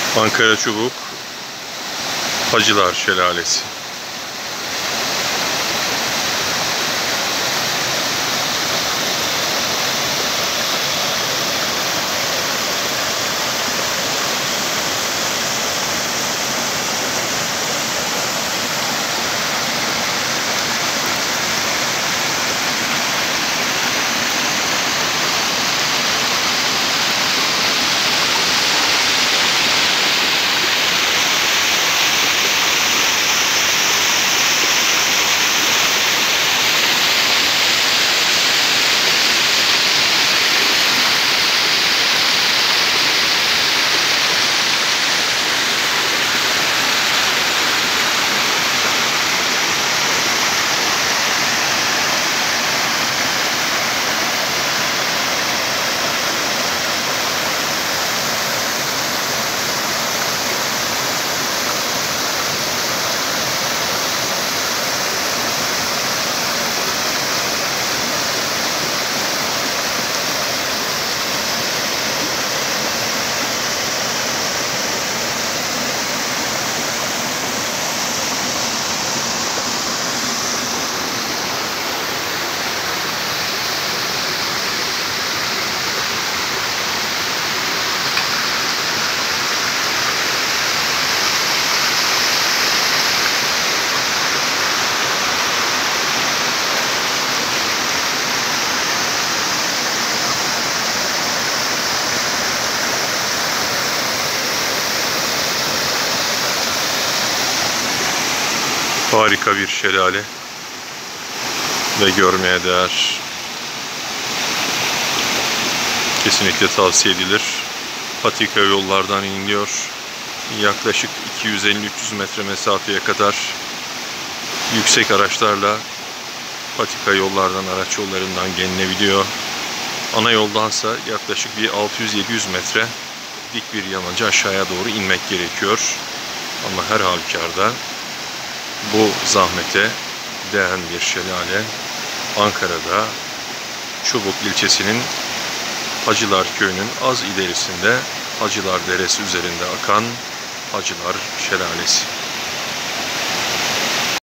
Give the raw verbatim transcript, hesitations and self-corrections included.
Ankara Çubuk Hacılar Şelalesi. Harika bir şelale ve görmeye değer. Kesinlikle tavsiye edilir. Patika yollardan iniliyor. Yaklaşık iki yüz elli üç yüz metre mesafeye kadar yüksek araçlarla patika yollardan, araç yollarından gelinebiliyor. Ana yoldansa yaklaşık bir altı yüz yedi yüz metre dik bir yamacı aşağıya doğru inmek gerekiyor. Ama her halükarda bu zahmete değen bir şelale. Ankara'da Çubuk ilçesinin Hacılar Köyü'nün az ilerisinde Hacılar Deresi üzerinde akan Hacılar Şelalesi.